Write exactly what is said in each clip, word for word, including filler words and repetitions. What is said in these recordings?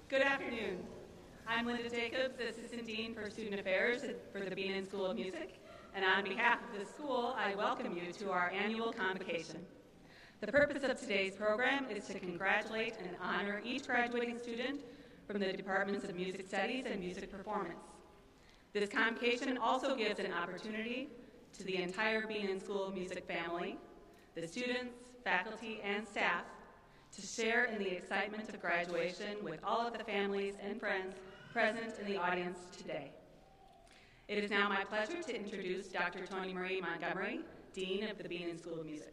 Good afternoon. I'm Linda Jacobs, Assistant Dean for Student Affairs for the Beanon School of Music, and on behalf of the school, I welcome you to our annual convocation. The purpose of today's program is to congratulate and honor each graduating student from the Departments of Music Studies and Music Performance. This convocation also gives an opportunity to the entire Beanon School of Music family, the students, faculty, and staff, to share in the excitement of graduation with all of the families and friends present in the audience today. It is now my pleasure to introduce Doctor Toni Marie Montgomery, Dean of the Beanon School of Music.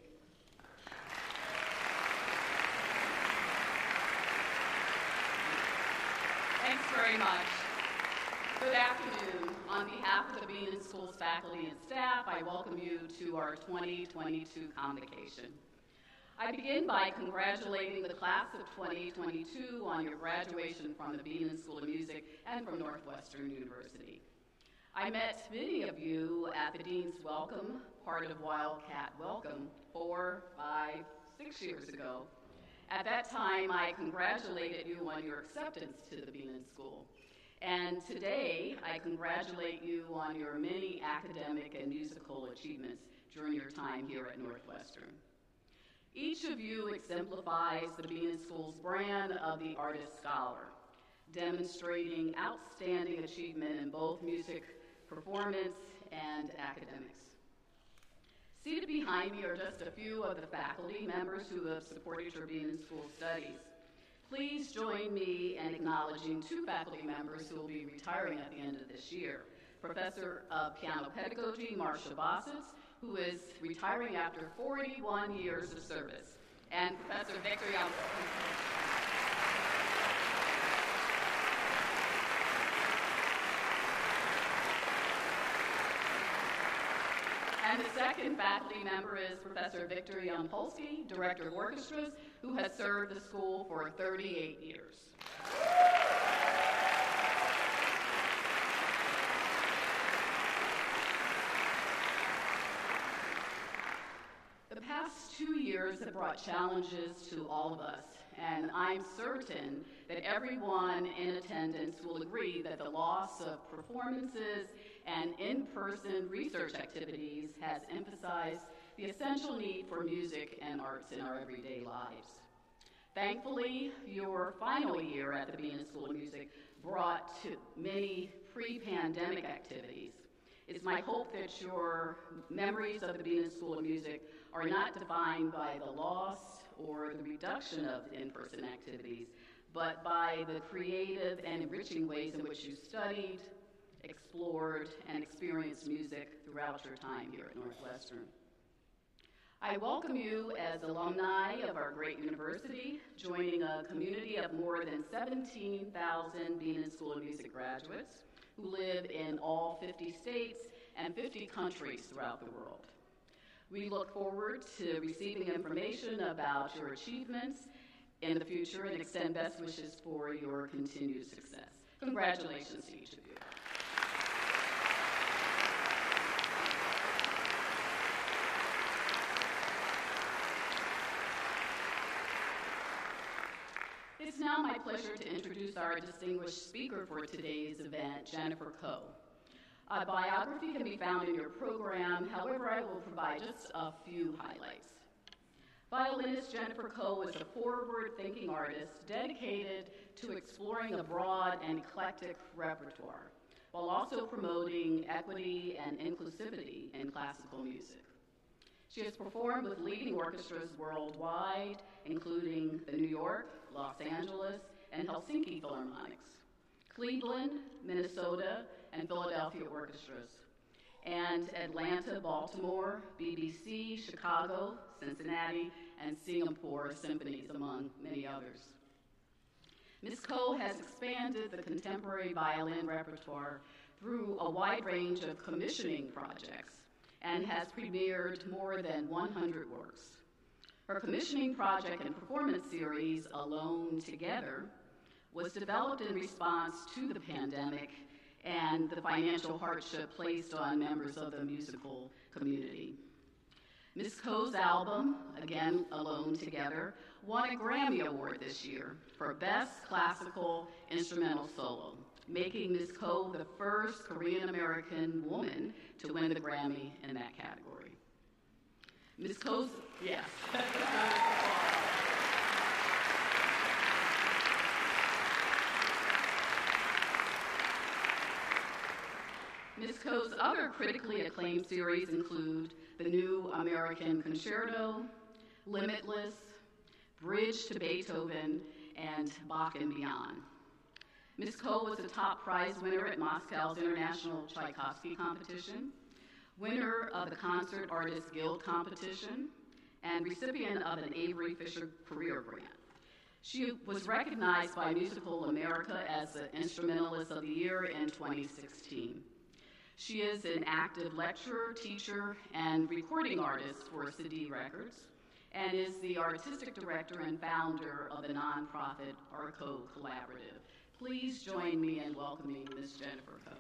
Thanks very much. Good afternoon. On behalf of the Beanon School's faculty and staff, I welcome you to our twenty twenty-two convocation. I begin by congratulating the class of twenty twenty-two on your graduation from the Beanon School of Music and from Northwestern University. I met many of you at the Dean's Welcome, part of Wildcat Welcome, four, five, six years ago. At that time, I congratulated you on your acceptance to the Beanon School. And today, I congratulate you on your many academic and musical achievements during your time here at Northwestern. Each of you exemplifies the Beanon School's brand of the artist scholar, demonstrating outstanding achievement in both music performance and academics. Seated behind me are just a few of the faculty members who have supported your Beanon School studies. Please join me in acknowledging two faculty members who will be retiring at the end of this year. Professor of Piano Pedagogy, Marcia Bossitz, who is retiring after forty-one years of service, and Professor Victor Young. And the second faculty member is Professor Victor Yampolsky, Director of Orchestras, who has served the school for thirty-eight years. The past two years have brought challenges to all of us, and I'm certain that everyone in attendance will agree that the loss of performances and in-person research activities has emphasized the essential need for music and arts in our everyday lives. Thankfully, your final year at the Beanon School of Music brought to many pre-pandemic activities. It's my hope that your memories of the Beanon School of Music are not defined by the loss or the reduction of in-person activities, but by the creative and enriching ways in which you studied, explored, and experienced music throughout your time here at Northwestern. I welcome you as alumni of our great university, joining a community of more than seventeen thousand Beanon School of Music graduates who live in all fifty states and fifty countries throughout the world. We look forward to receiving information about your achievements in the future and extend best wishes for your continued success. Congratulations to each of you. It's now my pleasure to introduce our distinguished speaker for today's event, Jennifer Koh. A biography can be found in your program, however, I will provide just a few highlights. Violinist Jennifer Koh is a forward-thinking artist dedicated to exploring a broad and eclectic repertoire, while also promoting equity and inclusivity in classical music. She has performed with leading orchestras worldwide, including the New York, Los Angeles, and Helsinki Philharmonics, Cleveland, Minnesota, and Philadelphia orchestras, and Atlanta, Baltimore, B B C, Chicago, Cincinnati, and Singapore symphonies, among many others. Miz Koh has expanded the contemporary violin repertoire through a wide range of commissioning projects and has premiered more than one hundred works. Her commissioning project and performance series, Alone Together, was developed in response to the pandemic and the financial hardship placed on members of the musical community. Miz Koh's album, again Alone Together, won a Grammy Award this year for Best Classical Instrumental Solo, making Miz Ko the first Korean-American woman to win the Grammy in that category. Miz Ko's, yes. Miz Ko's other critically acclaimed series include The New American Concerto, Limitless, Bridge to Beethoven, and Bach and Beyond. Miz Ko was a top prize winner at Moscow's International Tchaikovsky Competition, winner of the Concert Artists Guild Competition, and recipient of an Avery Fisher Career Grant. She was recognized by Musical America as the Instrumentalist of the Year in twenty sixteen. She is an active lecturer, teacher, and recording artist for City Records, and is the artistic director and founder of the nonprofit ARCO Collaborative. Please join me in welcoming Miz Jennifer Ko.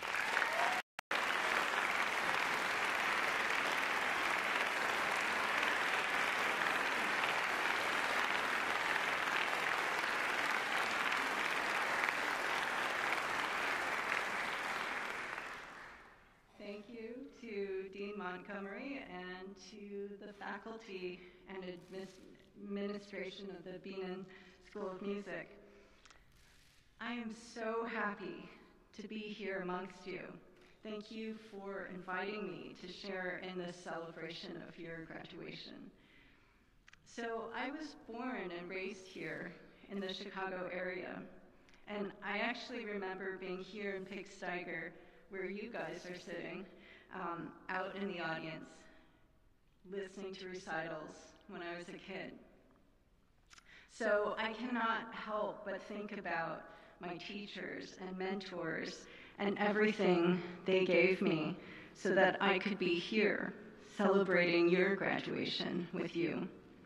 Thank you to Dean Montgomery and to the faculty and administration of the Bienen School of Music. I am so happy to be here amongst you. Thank you for inviting me to share in this celebration of your graduation. So I was born and raised here in the Chicago area, and I actually remember being here in Pig-Steiger, where you guys are sitting, um, out in the audience, listening to recitals when I was a kid. So I cannot help but think about my teachers and mentors and everything they gave me so that I could be here celebrating your graduation with you.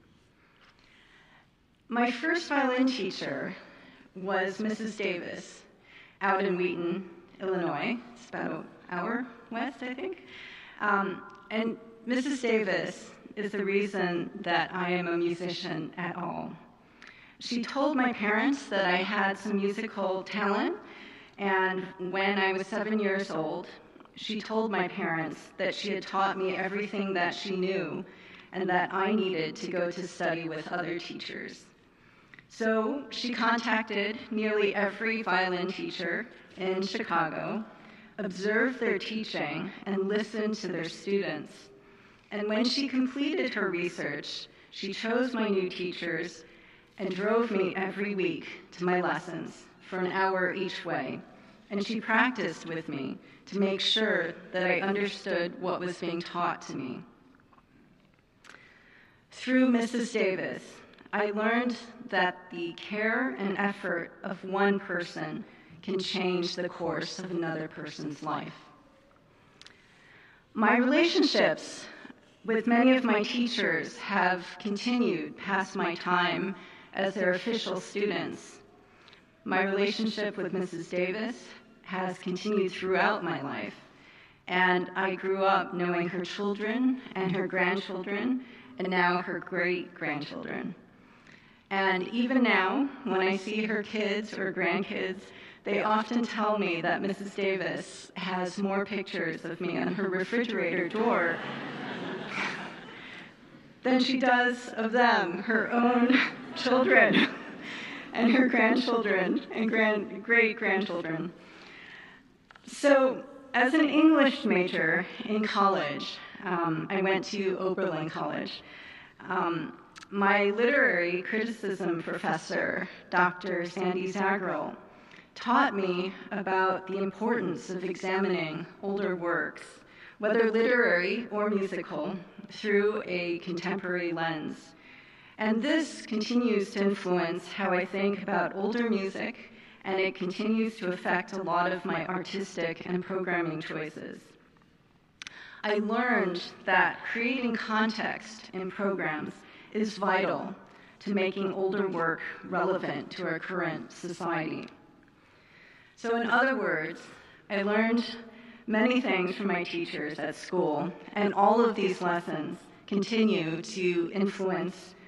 My first violin teacher was Missus Davis out in Wheaton, Illinois. It's about an hour west, I think. Um, and Missus Davis is the reason that I am a musician at all. She told my parents that I had some musical talent, and when I was seven years old, she told my parents that she had taught me everything that she knew and that I needed to go to study with other teachers. So she contacted nearly every violin teacher in Chicago, observed their teaching, and listened to their students. And when she completed her research, she chose my new teachers and drove me every week to my lessons for an hour each way. And she practiced with me to make sure that I understood what was being taught to me. Through Missus Davis, I learned that the care and effort of one person can change the course of another person's life. My relationships with many of my teachers have continued past my time as their official students. My relationship with Missus Davis has continued throughout my life, and I grew up knowing her children and her grandchildren, and now her great-grandchildren. And even now, when I see her kids or grandkids, they often tell me that Missus Davis has more pictures of me on her refrigerator door than she does of them, her own children and her grandchildren and grand, great-grandchildren. So as an English major in college, um, I went to Oberlin College. Um, my literary criticism professor, Doctor Sandy Zagrel, taught me about the importance of examining older works, whether literary or musical, through a contemporary lens. And this continues to influence how I think about older music, and it continues to affect a lot of my artistic and programming choices. I learned that creating context in programs is vital to making older work relevant to our current society. So in other words, I learned many things from my teachers at school, and all of these lessons continue to influence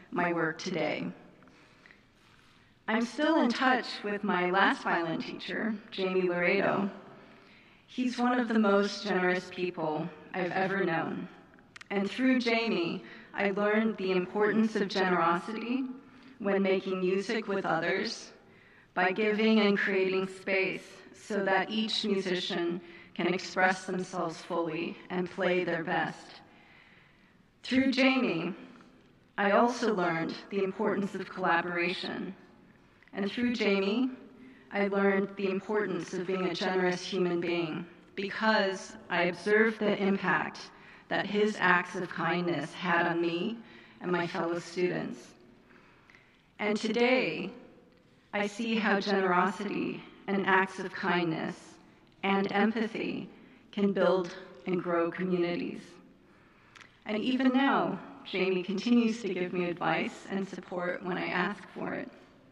my work today. I'm still in touch with my last violin teacher, Jamie Laredo. He's one of the most generous people I've ever known. And through Jamie, I learned the importance of generosity when making music with others, by giving and creating space so that each musician can express themselves fully and play their best. Through Jamie, I also learned the importance of collaboration. And through Jamie, I learned the importance of being a generous human being because I observed the impact that his acts of kindness had on me and my fellow students. And today, I see how generosity and acts of kindness and empathy can build and grow communities. And even now, Jamie continues to give me advice and support when I ask for it.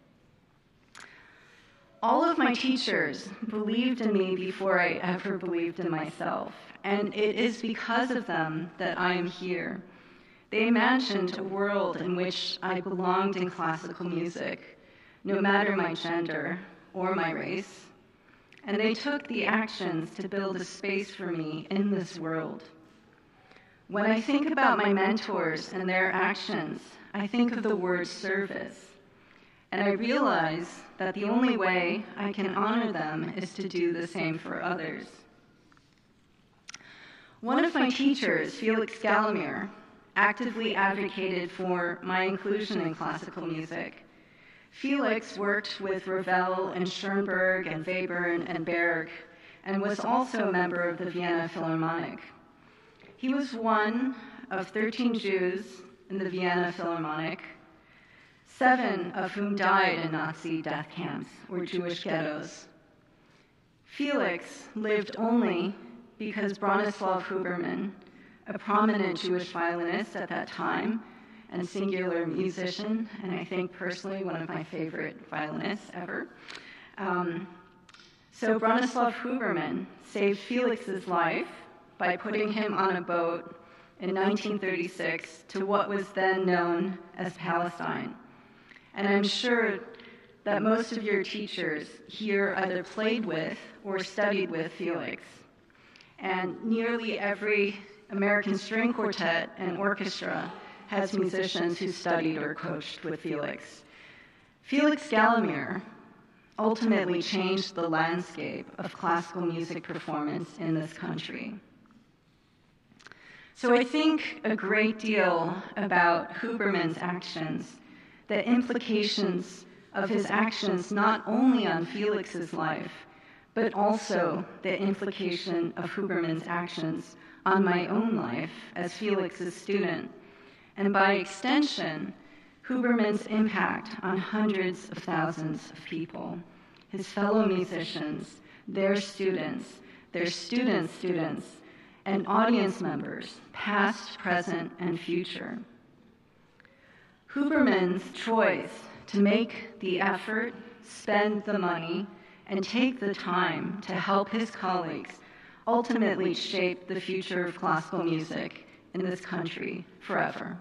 All of my teachers believed in me before I ever believed in myself, and it is because of them that I am here. They imagined a world in which I belonged in classical music, no matter my gender or my race, and they took the actions to build a space for me in this world. When I think about my mentors and their actions, I think of the word service. And I realize that the only way I can honor them is to do the same for others. One of my teachers, Felix Galimir, actively advocated for my inclusion in classical music. Felix worked with Ravel and Schoenberg and Webern and Berg, and was also a member of the Vienna Philharmonic. He was one of thirteen Jews in the Vienna Philharmonic, seven of whom died in Nazi death camps or Jewish ghettos. Felix lived only because Bronislaw Huberman, a prominent Jewish violinist at that time and singular musician, and I think personally one of my favorite violinists ever. Um, so Bronislaw Huberman saved Felix's life by putting him on a boat in nineteen thirty-six to what was then known as Palestine. And I'm sure that most of your teachers here either played with or studied with Felix. And nearly every American string quartet and orchestra has musicians who studied or coached with Felix. Felix Galimir ultimately changed the landscape of classical music performance in this country. So I think a great deal about Huberman's actions, the implications of his actions not only on Felix's life, but also the implication of Huberman's actions on my own life as Felix's student, and by extension, Huberman's impact on hundreds of thousands of people, his fellow musicians, their students, their students' students, and audience members, past, present, and future. Huberman's choice to make the effort, spend the money, and take the time to help his colleagues ultimately shape the future of classical music in this country forever.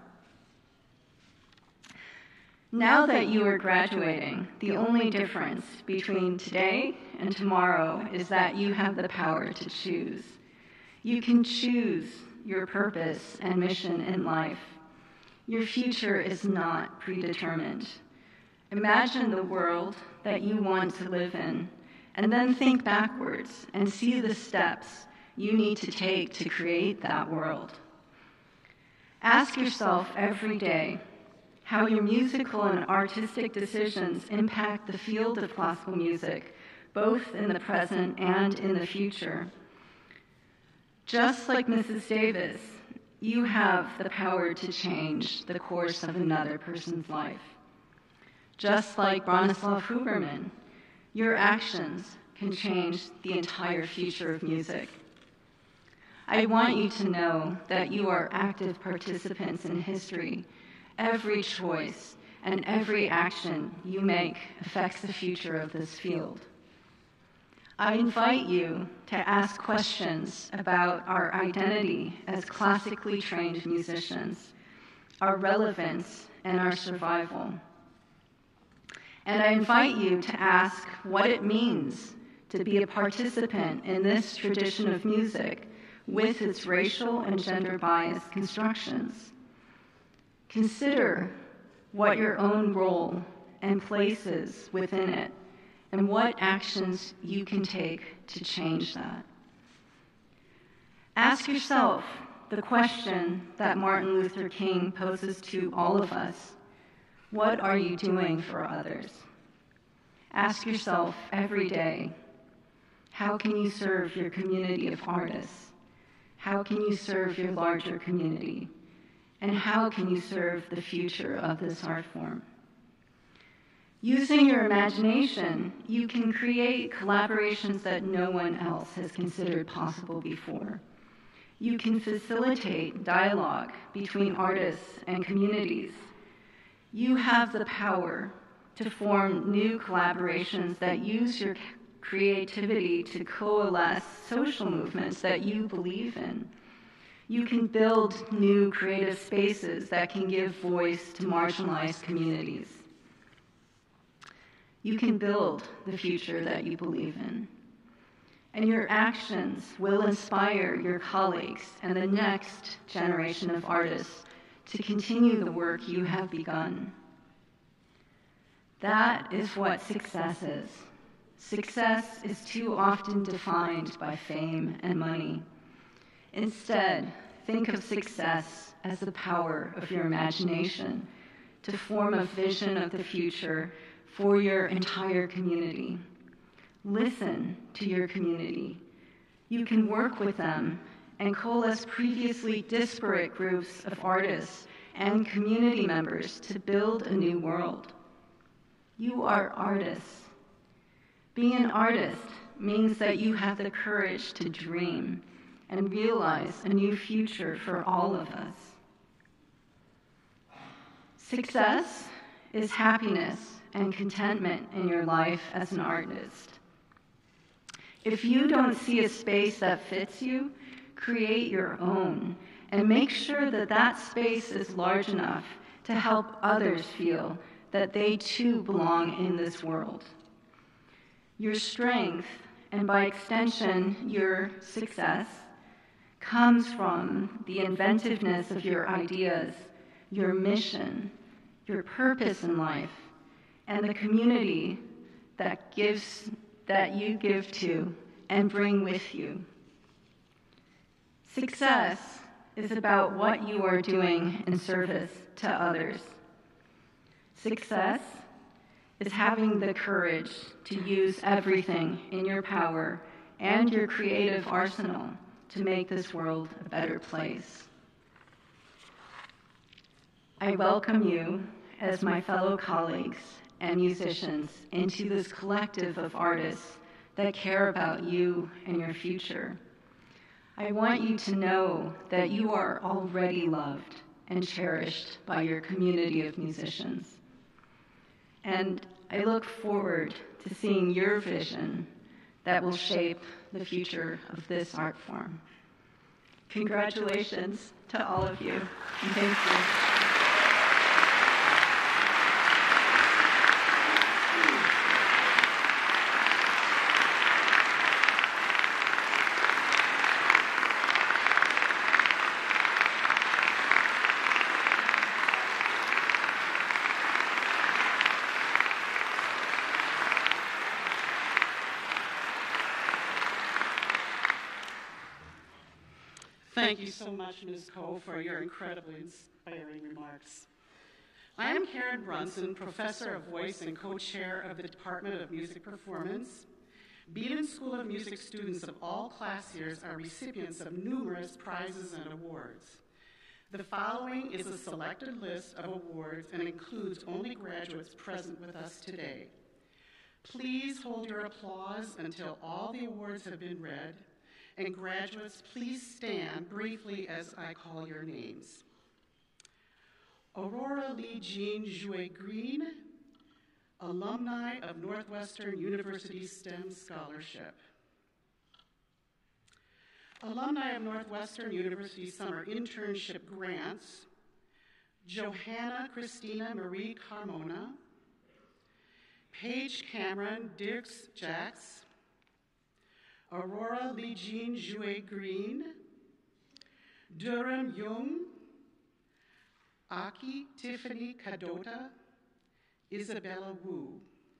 Now that you are graduating, the only difference between today and tomorrow is that you have the power to choose. You can choose your purpose and mission in life. Your future is not predetermined. Imagine the world that you want to live in, and then think backwards and see the steps you need to take to create that world. Ask yourself every day how your musical and artistic decisions impact the field of classical music, both in the present and in the future. Just like Missus Davis, you have the power to change the course of another person's life. Just like Bronislaw Huberman, your actions can change the entire future of music. I want you to know that you are active participants in history. Every choice and every action you make affects the future of this field. I invite you to ask questions about our identity as classically trained musicians our relevance, and our survival. And I invite you to ask what it means to be a participant in this tradition of music with its racial and gender-biased constructions. Consider what your own role and place is within it, and what actions you can take to change that. Ask yourself the question that Martin Luther King poses to all of us: what are you doing for others? Ask yourself every day, how can you serve your community of artists? How can you serve your larger community? And how can you serve the future of this art form? Using your imagination, you can create collaborations that no one else has considered possible before. You can facilitate dialogue between artists and communities. You have the power to form new collaborations that use your creativity to coalesce social movements that you believe in. You can build new creative spaces that can give voice to marginalized communities. You can build the future that you believe in. And your actions will inspire your colleagues and the next generation of artists to continue the work you have begun. That is what success is. Success is too often defined by fame and money. Instead, think of success as the power of your imagination to form a vision of the future for your entire community. Listen to your community. You can work with them and coalesce previously disparate groups of artists and community members to build a new world. You are artists. Being an artist means that you have the courage to dream and realize a new future for all of us. Success is happiness and contentment in your life as an artist. If you don't see a space that fits you, create your own and make sure that that space is large enough to help others feel that they too belong in this world. Your strength, and by extension, your success, comes from the inventiveness of your ideas, your mission, your purpose in life, and the community that gives that you give to and bring with you. Success is about what you are doing in service to others. Success is having the courage to use everything in your power and your creative arsenal to make this world a better place. I welcome you as my fellow colleagues and musicians into this collective of artists that care about you and your future. I want you to know that you are already loved and cherished by your community of musicians. And I look forward to seeing your vision that will shape the future of this art form. Congratulations to all of you, and thank you. Thank you so much, Miz Coe, for your incredibly inspiring remarks. I am Karen Brunson, Professor of Voice and Co-Chair of the Department of Music Performance. Beaton School of Music students of all class years are recipients of numerous prizes and awards. The following is a selected list of awards and includes only graduates present with us today. Please hold your applause until all the awards have been read. And graduates, please stand briefly as I call your names. Aurora Lee Jean Jouet Green, alumni of Northwestern University STEM Scholarship. Alumni of Northwestern University Summer Internship Grants, Johanna Christina Marie Carmona, Paige Cameron Dirks Jacks, Aurora Lee Jean Jouet Green, Durham Jung, Aki Tiffany Kadota, Isabella Wu,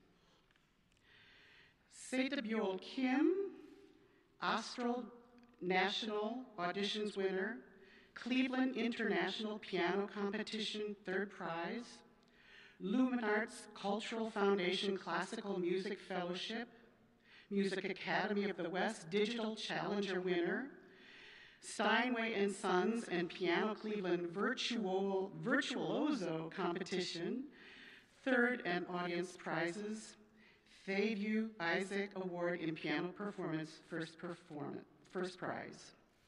Setabiol Kim, Astral National Auditions winner, Cleveland International Piano Competition third prize, Luminarts Cultural Foundation Classical Music Fellowship, Music Academy of the West Digital Challenger winner, Steinway and Sons and Piano Cleveland Virtuo, Virtuoso Competition, third and audience prizes, Fayview Isaac Award in Piano Performance, first, performance, first prize.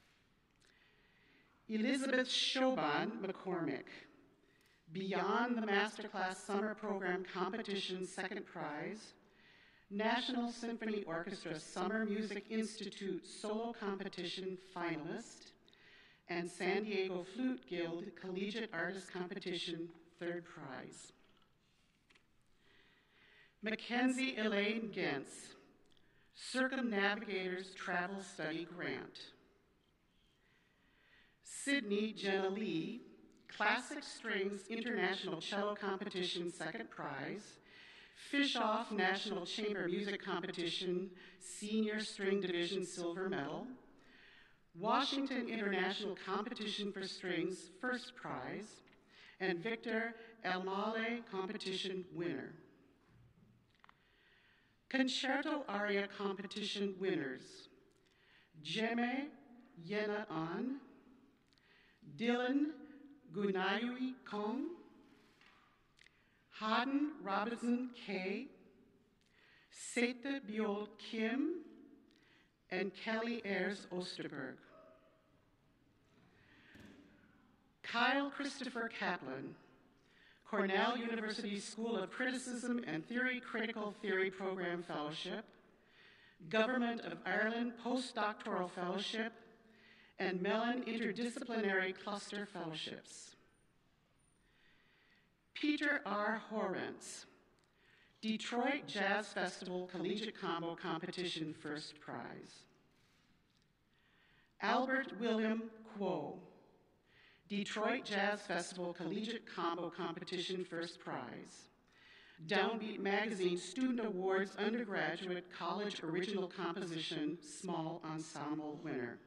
Elizabeth Shoban McCormick, Beyond the Masterclass Summer Program Competition, second prize, National Symphony Orchestra Summer Music Institute Solo Competition finalist, and San Diego Flute Guild Collegiate Artist Competition, third prize. Mackenzie Elaine Gentz, Circumnavigators Travel Study Grant. Sydney Jenna Lee, Classic Strings International Cello Competition, second prize, Fischoff National Chamber Music Competition, Senior String Division silver medal, Washington International Competition for Strings, first prize, and Victor Elmale Competition winner. Concerto Aria Competition winners, Jeme Yena An, Dylan Gunayui Kong, Haden Robinson K, Seta Biol Kim, and Kelly Ayers Osterberg. Kyle Christopher Kaplan, Cornell University School of Criticism and Theory Critical Theory Program Fellowship, Government of Ireland Postdoctoral Fellowship, and Mellon Interdisciplinary Cluster Fellowships. Peter R. Horentz, Detroit Jazz Festival Collegiate Combo Competition, first prize. Albert William Kuo, Detroit Jazz Festival Collegiate Combo Competition, first prize. Downbeat Magazine Student Awards Undergraduate College Original Composition Small Ensemble winner.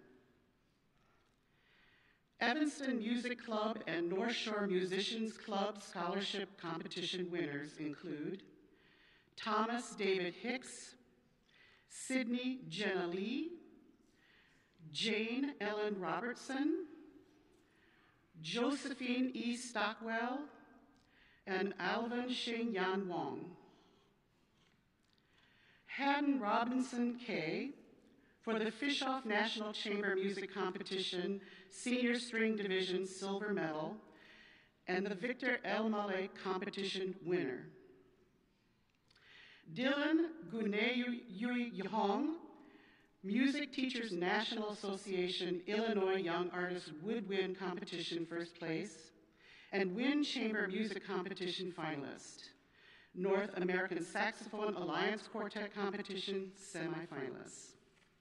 Evanston Music Club and North Shore Musicians Club Scholarship Competition winners include Thomas David Hicks, Sydney Jenna Lee, Jane Ellen Robertson, Josephine E. Stockwell, and Alvin Xing Yan Wong. Haddon Robinson K., for the Fischoff National Chamber Music Competition Senior String Division silver medal, and the Victor Elmale Competition winner. Dylan Gunayui Hong, Music Teachers National Association Illinois Young Artist Woodwind Competition, first place, and Wind Chamber Music Competition finalist. North American Saxophone Alliance Quartet Competition semifinalist.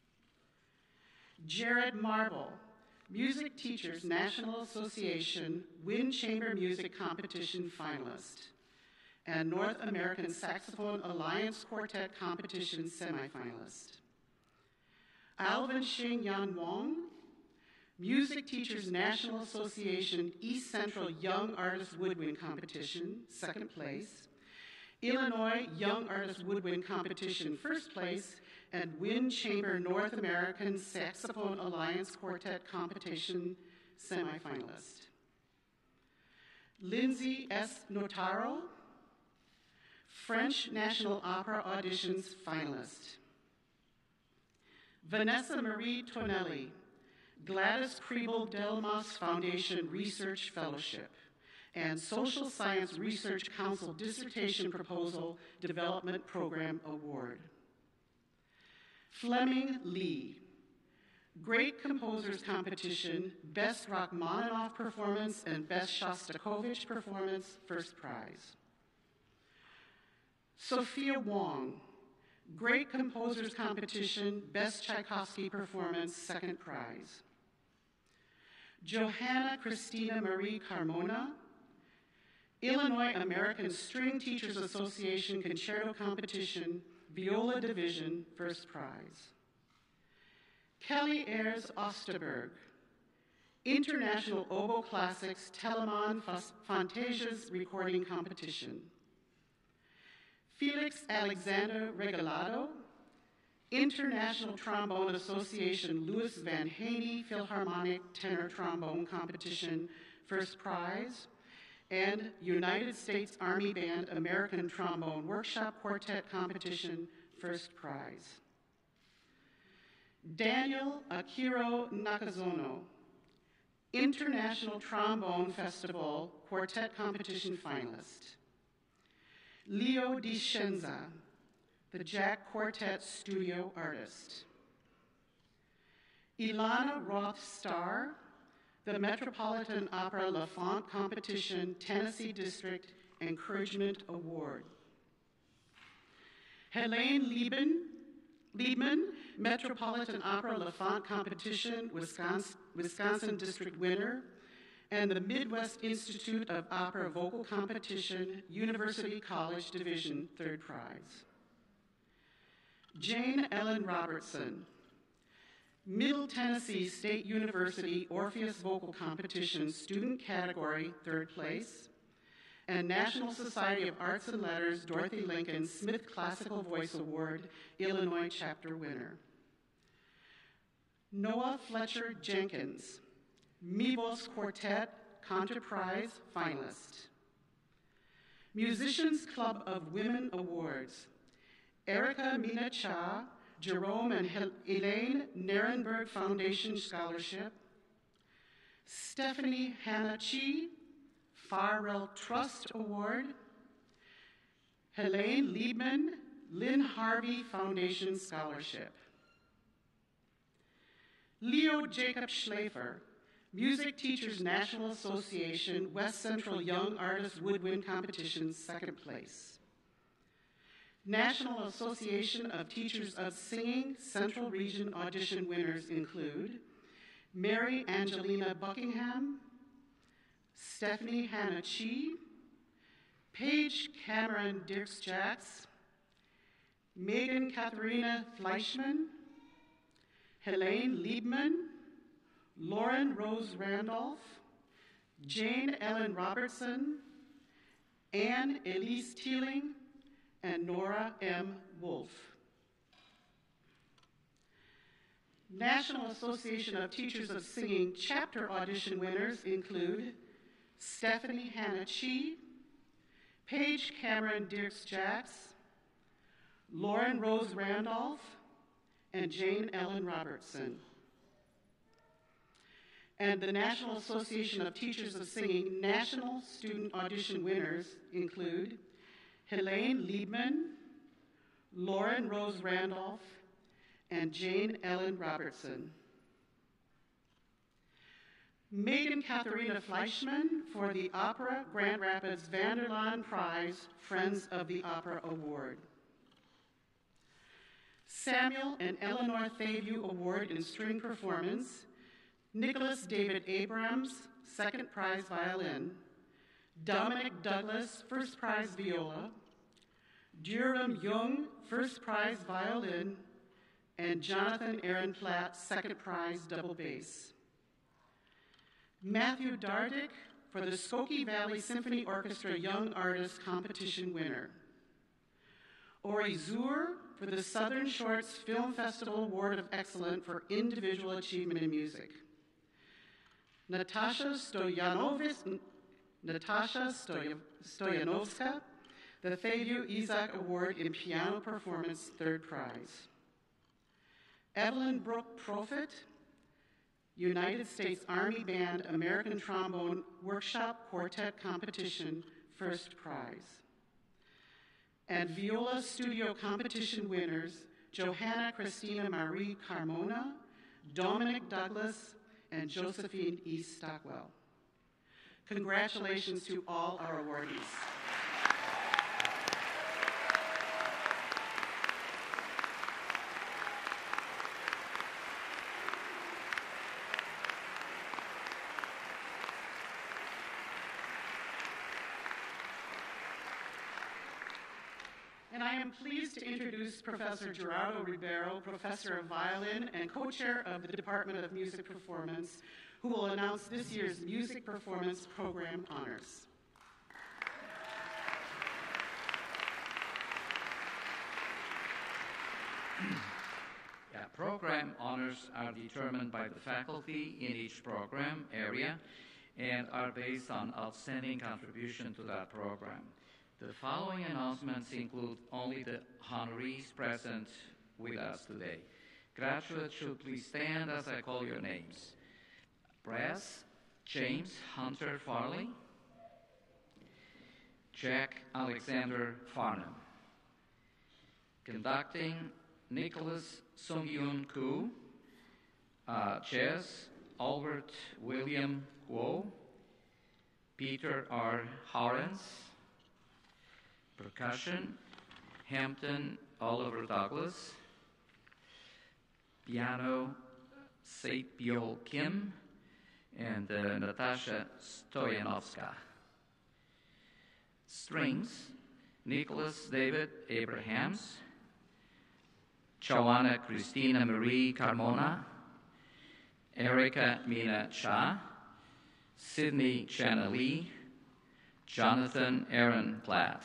Jared Marble, Music Teachers National Association Wind Chamber Music Competition finalist, and North American Saxophone Alliance Quartet Competition semifinalist. Alvin Xing Yan Wong, Music Teachers National Association East Central Young Artist Woodwind Competition, second place, Illinois Young Artist Woodwind Competition, first place, and Wind Chamber North American Saxophone Alliance Quartet Competition semifinalist. Lindsay S. Notaro, French National Opera Auditions finalist. Vanessa Marie Tonelli, Gladys Kriebel Delmas Foundation Research Fellowship and Social Science Research Council Dissertation Proposal Development Program Award. Fleming Lee, Great Composers Competition, Best Rachmaninoff Performance and Best Shostakovich Performance, first prize. Sophia Wong, Great Composers Competition, Best Tchaikovsky Performance, second prize. Johanna Christina Marie Carmona, Illinois American String Teachers Association Concerto Competition, Viola Division, first prize. Kelly Ayers Osterberg, International Oboe Classics Telemann Fantasias Recording Competition. Felix Alexander Regalado, International Trombone Association Louis Van Haney Philharmonic Tenor Trombone Competition, first prize, and United States Army Band American Trombone Workshop Quartet Competition, first prize. Daniel Akiro Nakazono, International Trombone Festival Quartet Competition finalist. Leo Di Scenza, the Jack Quartet studio artist. Ilana Roth-Starr, the Metropolitan Opera La Fonte Competition Tennessee District Encouragement Award. Helene Lieben, Liebman, Metropolitan Opera La Fonte Competition Wisconsin, Wisconsin District winner, and the Midwest Institute of Opera Vocal Competition University College Division, third prize. Jane Ellen Robertson, Middle Tennessee State University Orpheus Vocal Competition Student Category, third place, and National Society of Arts and Letters Dorothy Lincoln Smith Classical Voice Award, Illinois chapter winner. Noah Fletcher Jenkins, Mivos Quartet Contraprize finalist. Musicians Club of Women Awards, Erica Mina Cha, Jerome and Hel- Elaine Nierenberg Foundation Scholarship, Stephanie Hannah Chi, Farrell Trust Award, Helene Liebman, Lynn Harvey Foundation Scholarship. Leo Jacob Schlafer, Music Teachers National Association West Central Young Artist Woodwind Competition, second place. National Association of Teachers of Singing Central Region audition winners include Mary Angelina Buckingham, Stephanie Hannah Chi, Paige Cameron Dirks-Jacks, Megan Katharina Fleischman, Helene Liebman, Lauren Rose Randolph, Jane Ellen Robertson, Anne Elise Teeling, and Nora M. Wolf. National Association of Teachers of Singing chapter audition winners include Stephanie Hannah Chi, Paige Cameron Dirks-Jacks, Lauren Rose Randolph, and Jane Ellen Robertson. And the National Association of Teachers of Singing national student audition winners include Helene Liebman, Lauren Rose Randolph, and Jane Ellen Robertson. Megan Katharina Fleischman for the Opera Grand Rapids Vanderlaan Prize Friends of the Opera Award. Samuel and Eleanor Thavew Award in String Performance, Nicholas David Abrams, second prize violin, Dominic Douglas, first prize viola, Durham Jung, first prize violin, and Jonathan Aaron Platt, second prize double bass. Matthew Dardick for the Skokie Valley Symphony Orchestra Young Artist Competition winner. Ori Zur for the Southern Shorts Film Festival Award of Excellence for Individual Achievement in Music. Natasha Stoyanovich, Natasha Stoyanovska, the Thavew Isaac Award in Piano Performance, third prize. Evelyn Brooke Profit, United States Army Band American Trombone Workshop Quartet Competition, first prize. And Viola Studio Competition winners, Johanna Christina Marie Carmona, Dominic Douglas, and Josephine E. Stockwell. Congratulations to all our awardees. And I am pleased to introduce Professor Gerardo Ribeiro, Professor of Violin and co-chair of the Department of Music Performance, who will announce this year's Music Performance Program honors. Yeah, program honors are determined by the faculty in each program area and are based on outstanding contribution to that program. The following announcements include only the honorees present with us today. Graduates should please stand as I call your names. Brass, James Hunter Farley. Jack Alexander Farnham. Conducting, Nicholas Sung-Yoon Koo. Uh, Chess, Albert William Kuo. Peter R. Harens. Percussion, Hampton Oliver Douglas. Piano, Saipyo Kim and uh, Natasha Stoyanovska. Strings, Nicholas David Abrahams. Joanna Christina Marie Carmona. Erica Mina Cha. Sydney Chana Lee. Jonathan Aaron Platt.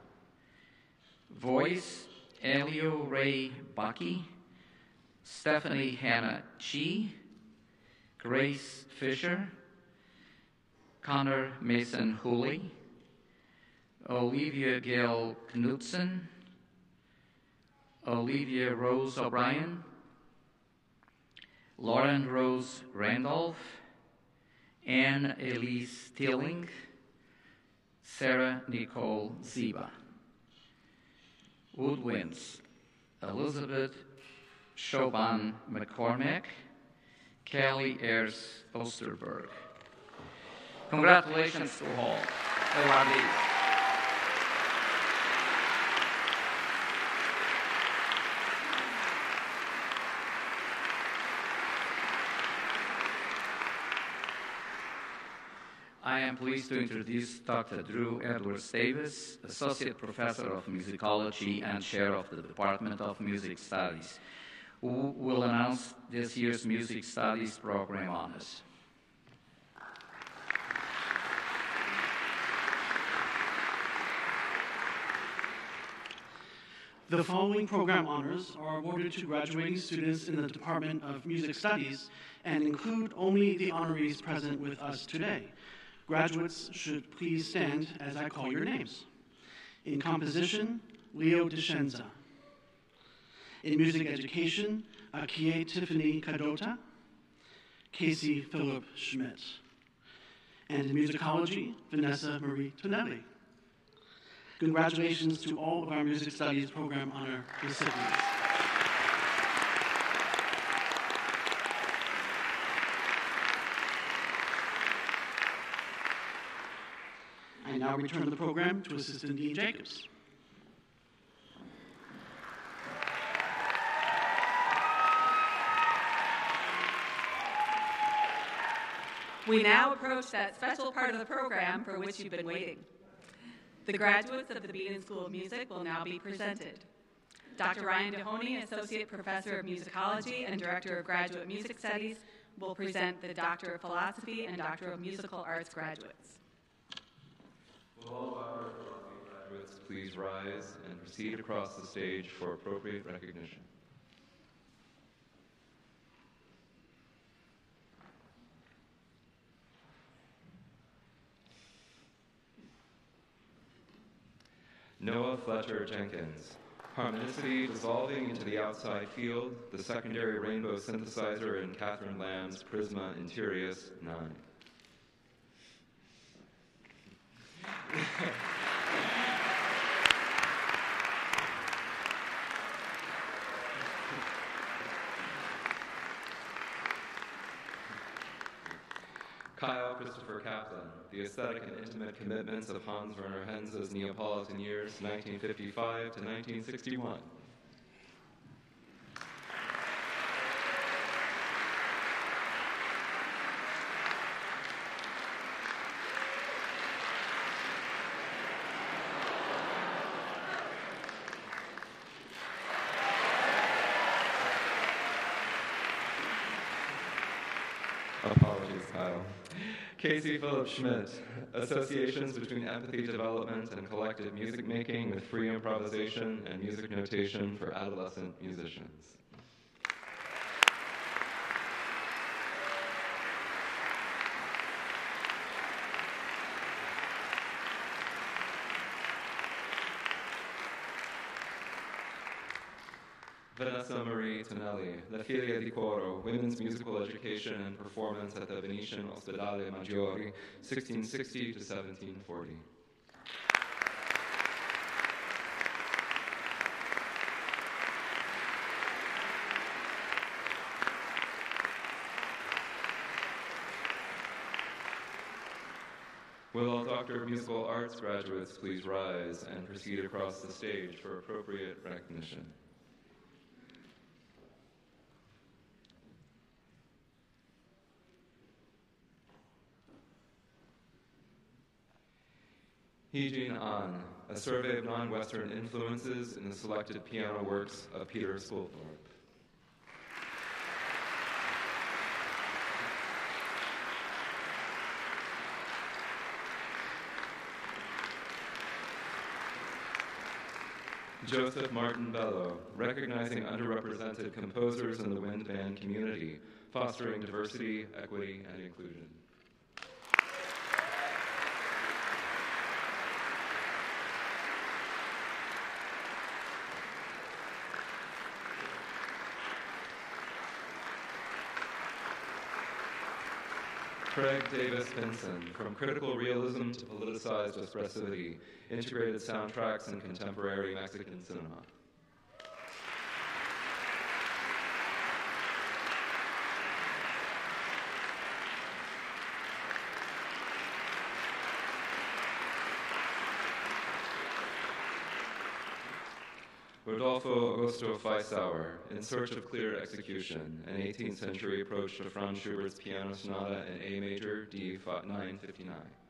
Voice, Elio Ray Bucky, Stephanie Hannah Chi, Grace Fisher, Connor Mason Hooley, Olivia Gail Knudsen, Olivia Rose O'Brien, Lauren Rose Randolph, Anne Elise Tilling, Sarah Nicole Ziba. Woodwinds, Elizabeth Shoban McCormack, Kelly Ayers Osterberg. Congratulations to all awardees. I am pleased to introduce Doctor Drew Edwards Davis, Associate Professor of Musicology and Chair of the Department of Music Studies, who will announce this year's Music Studies program honors. The following program honors are awarded to graduating students in the Department of Music Studies and include only the honorees present with us today. Graduates should please stand as I call your names. In composition, Leo DeScenza. In music education, Akie Tiffany Kadota, Casey Philip Schmidt. And in musicology, Vanessa Marie Tonelli. Congratulations to all of our Music Studies program honor recipients. I now return the program to Assistant Dean Jacobs. We now approach that special part of the program for which you've been waiting. The graduates of the Beaton School of Music will now be presented. Doctor Ryan Dehoney, Associate Professor of Musicology and Director of Graduate Music Studies, will present the Doctor of Philosophy and Doctor of Musical Arts graduates. Will all of our graduates please rise and proceed across the stage for appropriate recognition. Noah Fletcher Jenkins, harmonicity dissolving into the outside field, the secondary rainbow synthesizer in Catherine Lamb's Prisma Interius nine. Kyle Christopher Kaplan, The Aesthetic and Intimate Commitments of Hans Werner Henze's Neapolitan Years, nineteen fifty-five to nineteen sixty-one. Apologies, Kyle. Casey Philip Schmidt, Associations between Empathy Development and Collective Music Making with Free Improvisation and Music Notation for Adolescent Musicians. Vanessa Marie Tonelli, La Figlia di Coro, Women's Musical Education and Performance at the Venetian Ospedale Maggiore, sixteen sixty to seventeen forty. Will all Doctor of Musical Arts graduates please rise and proceed across the stage for appropriate recognition. Hee-Jin Ahn, A Survey of Non-Western Influences in the Selected Piano Works of Peter Sculthorpe. Joseph Martin Bello, Recognizing Underrepresented Composers in the Wind Band Community, Fostering Diversity, Equity, and Inclusion. Craig Davis Pinson, From Critical Realism to Politicized Expressivity, Integrated Soundtracks in Contemporary Mexican Cinema. Rodolfo Augusto Feissauer, In Search of Clear Execution, an eighteenth century approach to Franz Schubert's Piano Sonata in A major, D nine fifty-nine.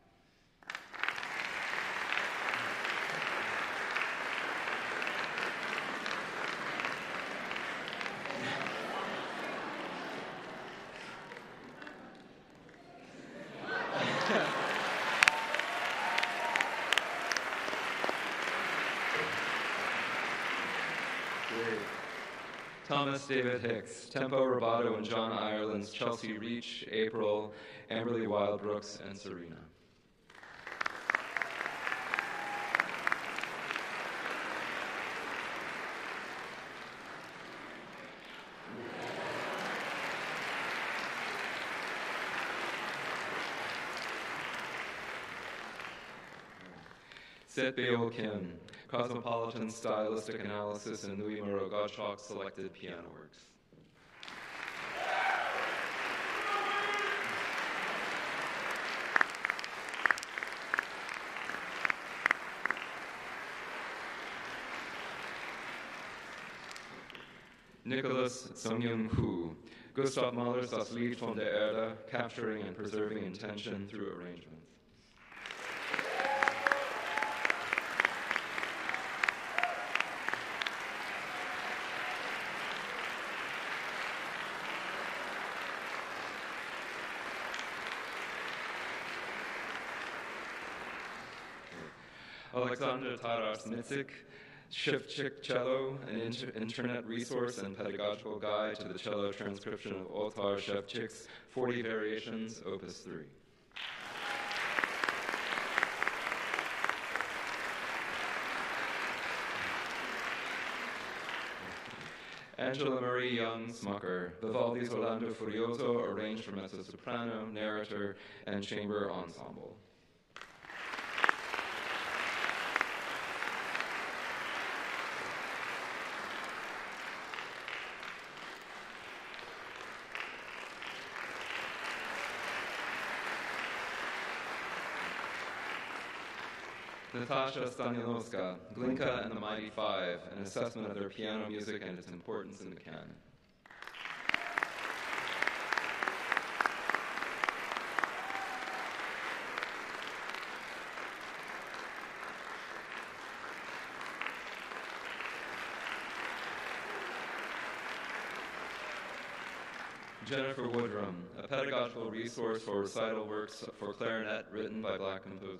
Thomas David Hicks, Tempo Rubato and John Ireland's Chelsea Reach, April, Amberly Wild Brooks, and Serena. Seth Beol Kim, Cosmopolitan Stylistic Analysis in Louis Moreau Gottschalk's Selected Piano Works. Nicholas Sung-Young Hu, Gustav Mahler's Das Lied von der Erde, Capturing and Preserving Intention Through Arrangements. Alexander Taras-Mitzik, Shevchik Cello, an inter internet resource and pedagogical guide to the cello transcription of Otar Shevchik's forty Variations, Opus three. Angela Marie Young Smucker, Vivaldi's Orlando Furioso, arranged for mezzo-soprano, narrator, and chamber ensemble. Natasha Stanielowska, Glinka and the Mighty Five, an assessment of their piano music and its importance in the canon. Jennifer Woodrum, a pedagogical resource for recital works for clarinet written by Black composers.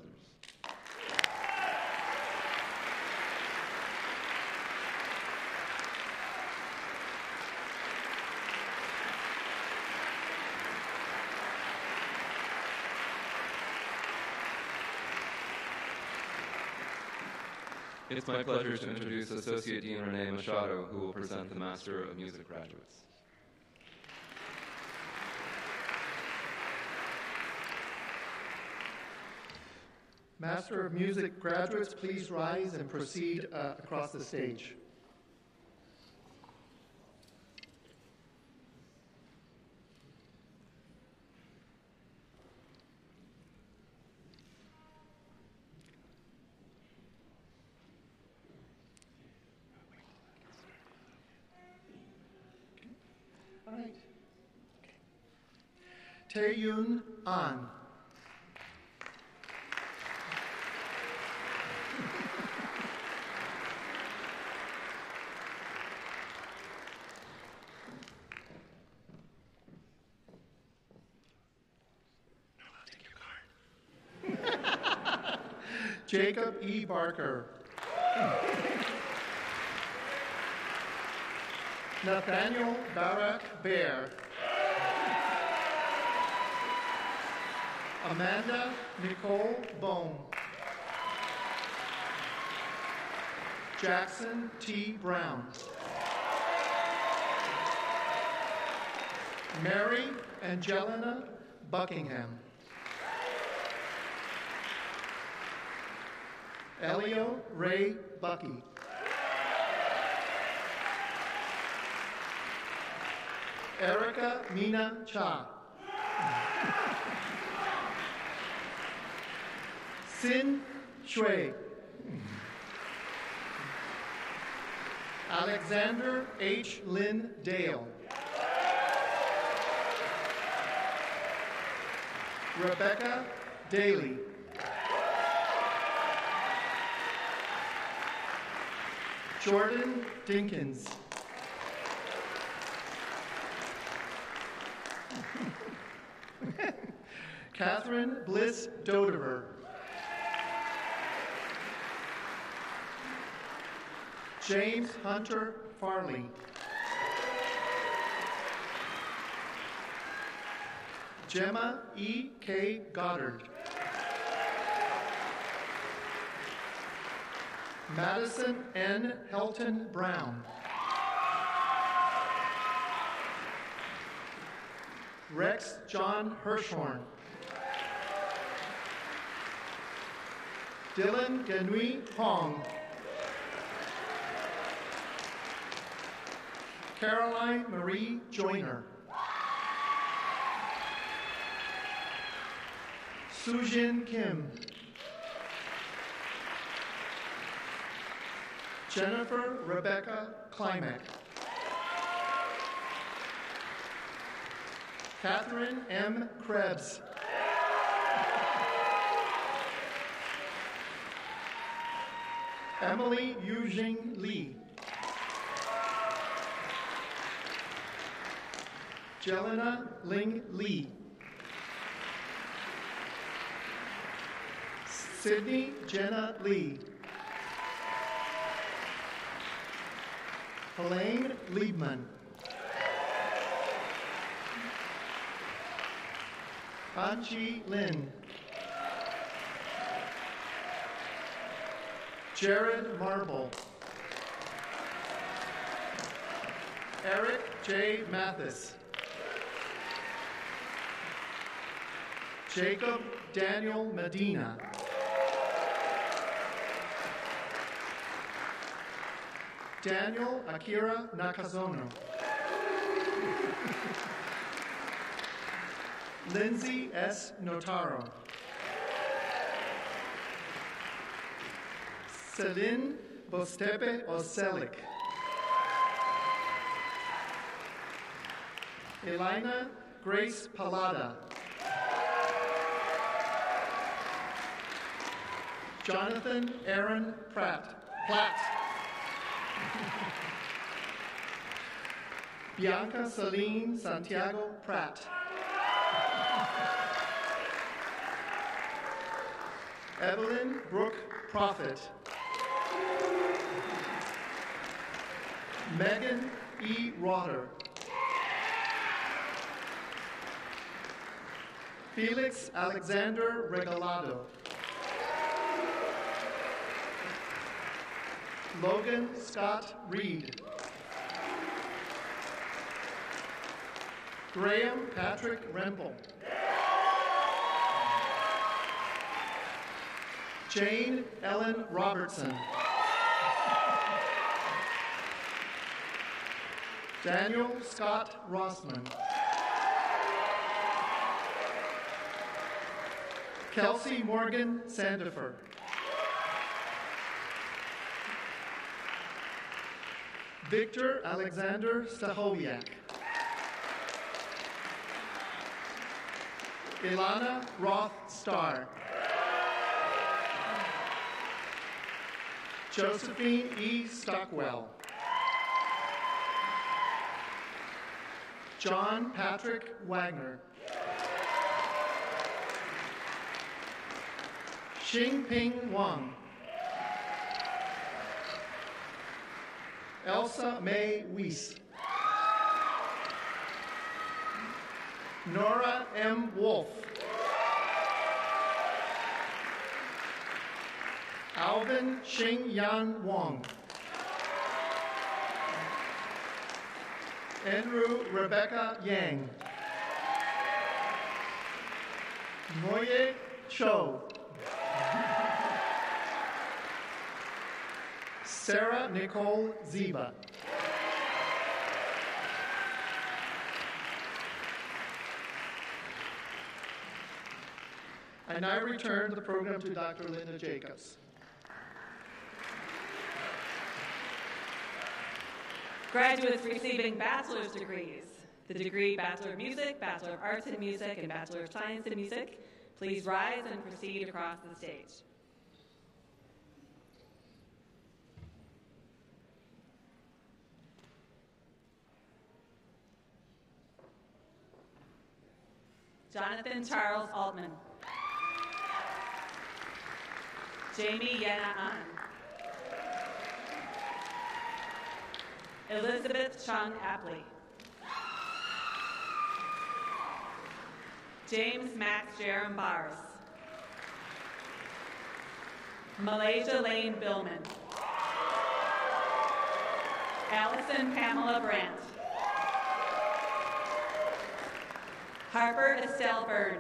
It's my pleasure to introduce Associate Dean Renee Machado, who will present the Master of Music graduates. Master of Music graduates, please rise and proceed uh, across the stage. All right. Tae-Yoon An. Jacob E. Barker. Nathaniel Barak Bear. Amanda Nicole Bohm. Jackson T. Brown. Mary Angelina Buckingham. Elio Ray Bucky. Erica Mina Cha. Sin Shui. Alexander H. Lynn Dale. Rebecca Daly. Jordan Dinkins. Catherine Bliss Dodever. James Hunter Farley. Gemma E. K. Goddard. Madison N. Helton Brown. Rex John Hirschhorn. Dylan Ganui Hong. Caroline Marie Joyner. Sujin Kim. Jennifer Rebecca Klimek. Catherine M. Krebs. Emily Yujing Lee. Jelena Ling Lee. Sydney Jenna Lee. Helene Liebman. Anchi Lin. Jared Marble. Eric J. Mathis. Jacob Daniel Medina. Daniel Akira Nakazono. Lindsay S. Notaro. Celine Bostepe Oselik. Elena Grace Palada. Jonathan Aaron Pratt. Platt. Bianca Celine Santiago Pratt. Evelyn Brooke Prophet. Megan E. Rotter. Felix Alexander Regalado. Logan Scott Reed. Graham Patrick Rempel. Jane Ellen Robertson. Daniel Scott Rossman. Kelsey Morgan Sandifer. Victor Alexander Stachowiak. Ilana Roth Starr. Josephine E. Stockwell. John Patrick Wagner. Xingping Wang. Elsa May Weiss. Nora M. Wolf. Alvin Xing Yan Wang. Andrew Rebecca Yang. Moye Cho. Sarah Nicole Ziba. I now return the program to Doctor Linda Jacobs. Graduates receiving bachelor's degrees, the degree Bachelor of Music, Bachelor of Arts in Music, and Bachelor of Science in Music, please rise and proceed across the stage. Jonathan Charles Altman. Jamie Yena An. Elizabeth Chung Apley. James Max Jerem Bars. Malaysia Lane Billman. Allison Pamela Brandt. Harper Estelle Byrne.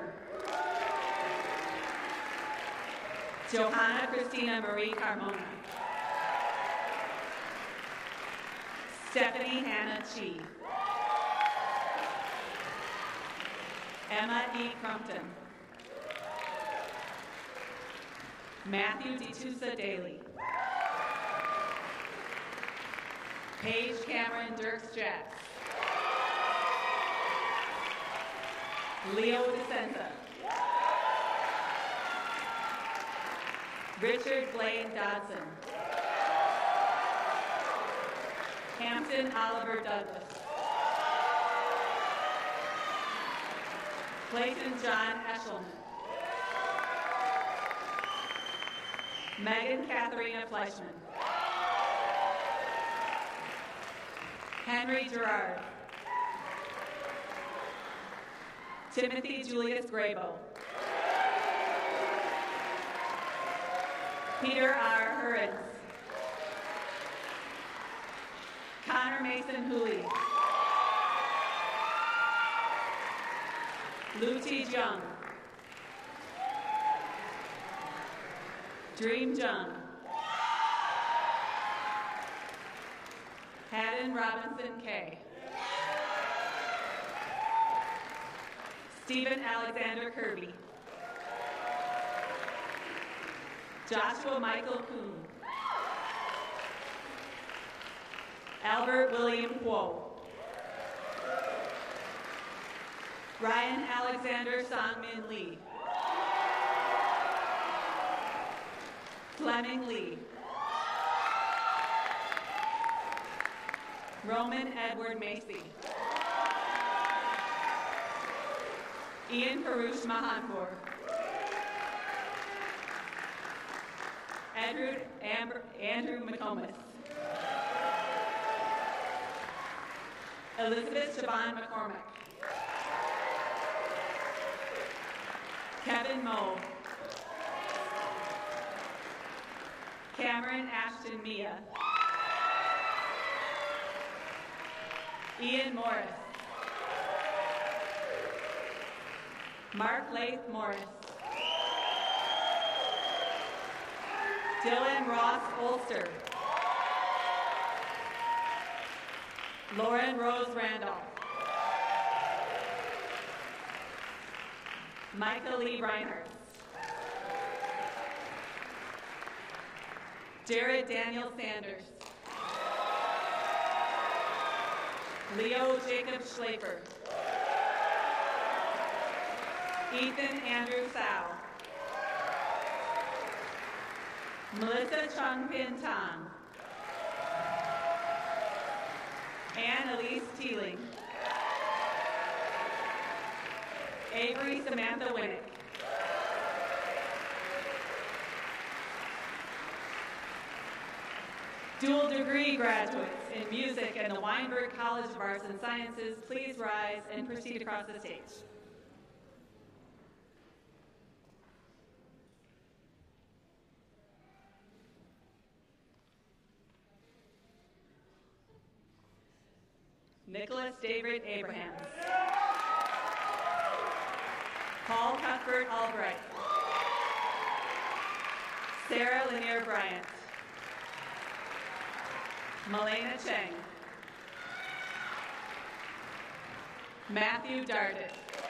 Johanna Christina Marie Carmona. Stephanie Hannah Chi. Emma E. Crumpton. Matthew DeTusa Daly. Paige Cameron Dirks Jacks. Leo DeSenza. Richard Blaine Dodson. Hampton Oliver Douglas. Clayton John Eshelman. Megan Katharina Fleischman. Henry Gerard. Timothy Julius Grabo. Peter R. Hurrens. Connor Mason Hooley. Lu T. Jung. Dream Jung. Haddon Robinson K. Stephen Alexander Kirby. Joshua Michael Kuhn. Albert William Kuo. Ryan Alexander Songmin Lee. Fleming Lee. Roman Edward Macy. Ian Parush Mahanpur. Andrew, Amber, Andrew McComas. Elizabeth Siobhan McCormick. Kevin Moe. Cameron Ashton Mia. Ian Morris. Mark Lath Morris. Dylan Ross Olster. Lauren Rose Randolph. Michael Lee Reinhardt. Jared Daniel Sanders. Leo Jacob Schlafer. Ethan Andrew Sao. Melissa Chung Pin Tang. Anne Elise Teeling. Avery Samantha Winnick. Dual degree graduates in music and the Weinberg College of Arts and Sciences, please rise and proceed across the stage. Nicholas David Abrahams. Paul Cuthbert Albright. Sarah Lanier Bryant. Malena Cheng. Matthew Darden.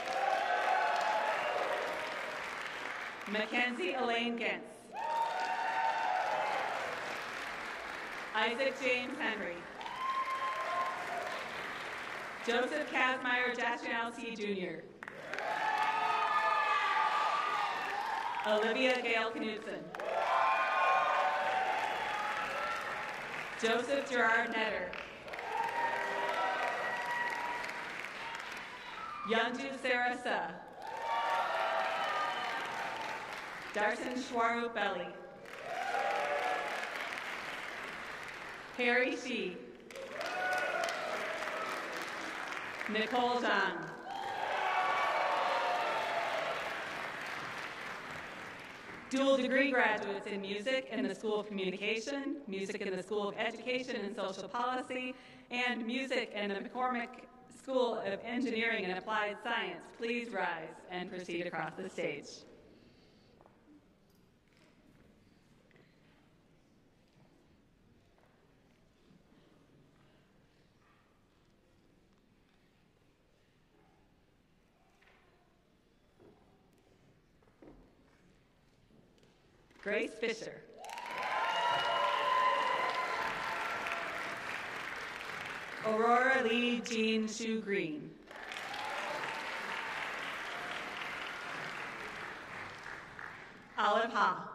Mackenzie Elaine Gentz. Isaac James Henry. Joseph Kazmaier Jastrzynowski Junior Olivia Gail Knudsen. Joseph Gerard Netter. Yunju Sarasa. Darson Schwarup Belli. Harry Shee. Nicole Zhang. Dual degree graduates in music in the School of Communication, music in the School of Education and Social Policy, and music in the McCormick School of Engineering and Applied Science, please rise and proceed across the stage. Grace Fisher. Aurora Lee Jean Shu Green. Olive Ha.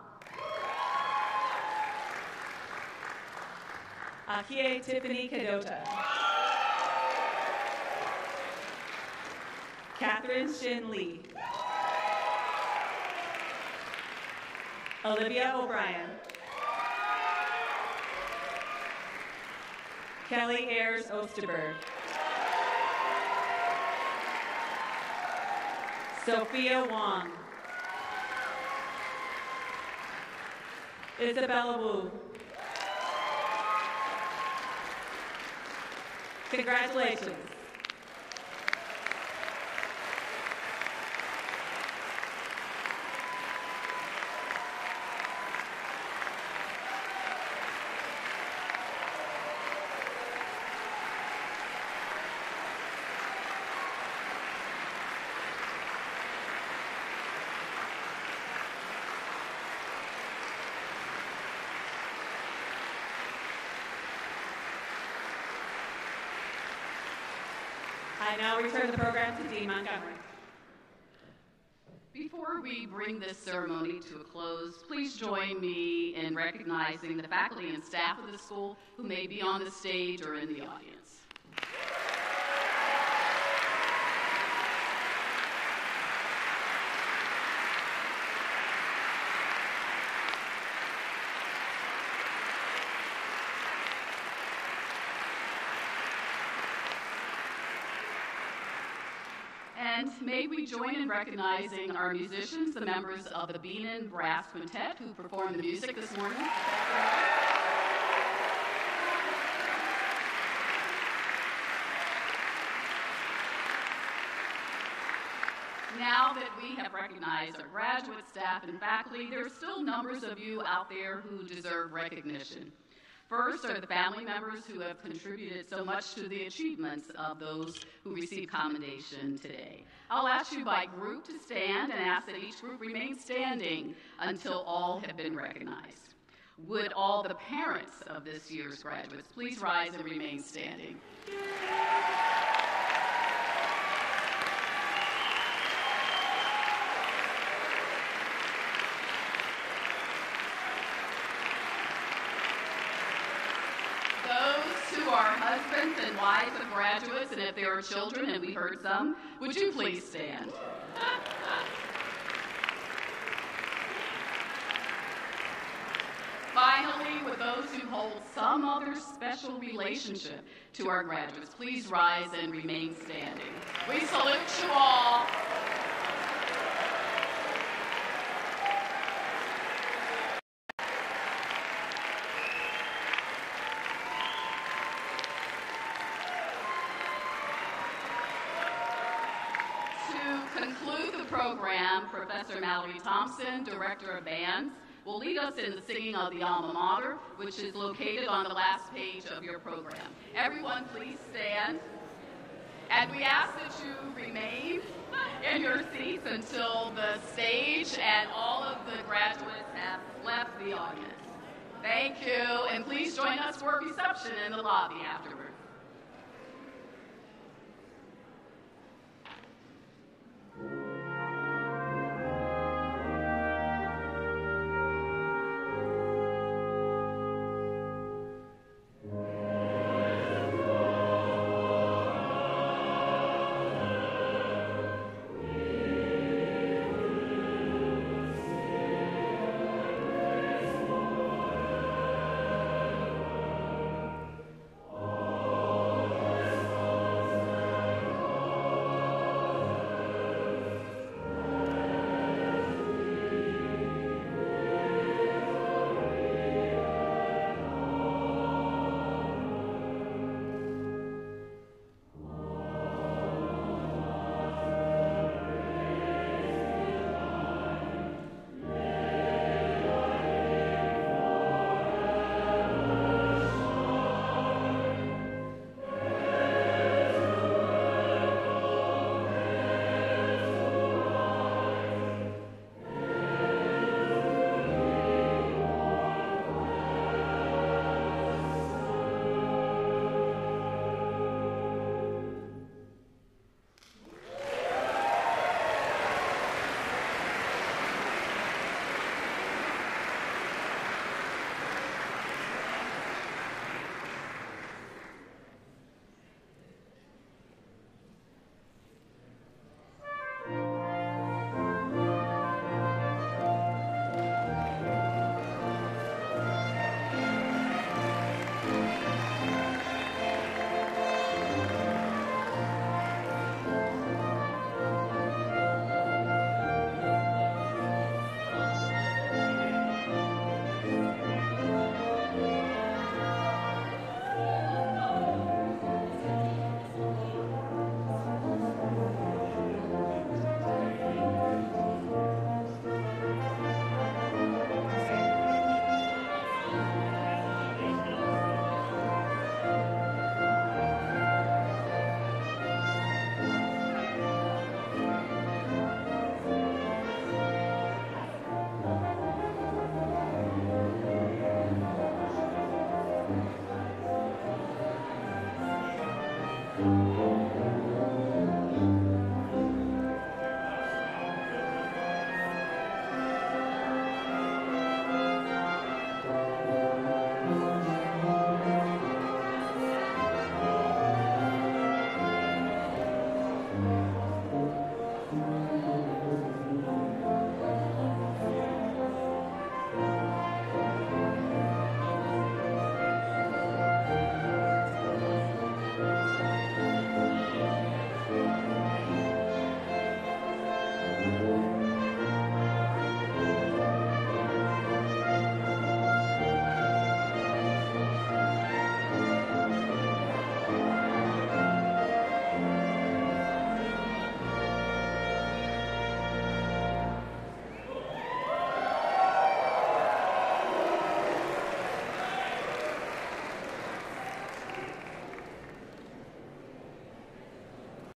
Akie Tiffany Kadota. Catherine Shin Lee. Olivia O'Brien. Kelly Ayers Osterberg. Sophia Wong. Isabella Wu. Congratulations. I now return the program to Dean Montgomery. Before we bring this ceremony to a close, please join me in recognizing the faculty and staff of the school who may be on the stage or in the audience. And may we join in recognizing our musicians, the members of the Beanon Brass Quintet who performed the music this morning. Now that we have recognized our graduate staff and faculty, there are still numbers of you out there who deserve recognition. First are the family members who have contributed so much to the achievements of those who receive commendation today. I'll ask you by group to stand and ask that each group remain standing until all have been recognized. Would all the parents of this year's graduates please rise and remain standing? Our husbands and wives of graduates, and if there are children, and we heard some, would you please stand? Finally, with those who hold some other special relationship to our graduates, please rise and remain standing. We salute you all. Program, Professor Mallory Thompson, Director of Bands, will lead us in the singing of the Alma Mater, which is located on the last page of your program. Everyone, please stand. And we ask that you remain in your seats until the stage and all of the graduates have left the audience. Thank you, and please join us for a reception in the lobby afterwards.